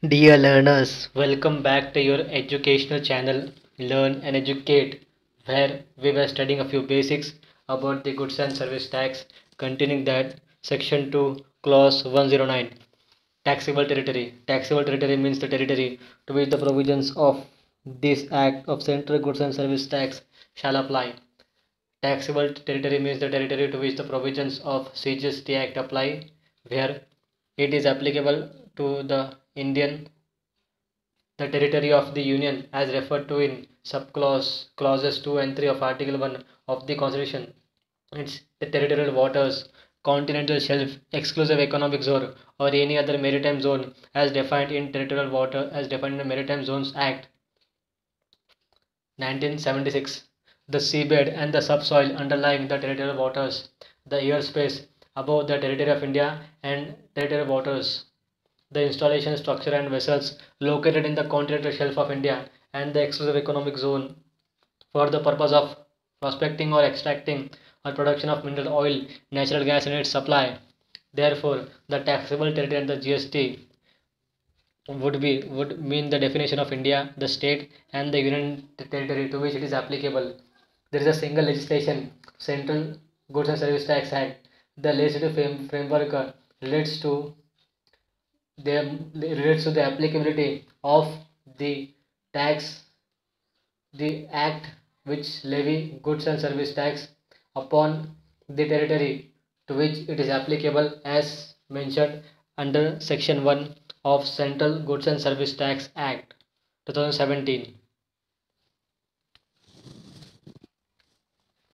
Dear learners, welcome back to your educational channel Learn and Educate, where we were studying a few basics about the goods and service tax, continuing that section 2 clause 109. Taxable territory. Taxable territory means the territory to which the provisions of this act of central goods and service tax shall apply. Taxable territory means the territory to which the provisions of CGST Act apply, where it is applicable to the Indian the territory of the Union as referred to in clauses 2 and 3 of Article 1 of the Constitution. It's the territorial waters, continental shelf, exclusive economic zone, or any other maritime zone as defined in Territorial Water as defined in the Maritime Zones Act 1976. The seabed and the subsoil underlying the territorial waters, the airspace above the territory of India and territorial waters, the installation structure and vessels located in the continental shelf of India and the exclusive economic zone for the purpose of prospecting or extracting or production of mineral oil, natural gas and its supply. Therefore, the taxable territory and the GST would mean the definition of India, the state and the union territory to which it is applicable. There is a single legislation, Central Goods and Service Tax Act. The legislative framework relates to the applicability of the tax, the act which levy goods and service tax upon the territory to which it is applicable as mentioned under section 1 of Central Goods and Service Tax Act 2017.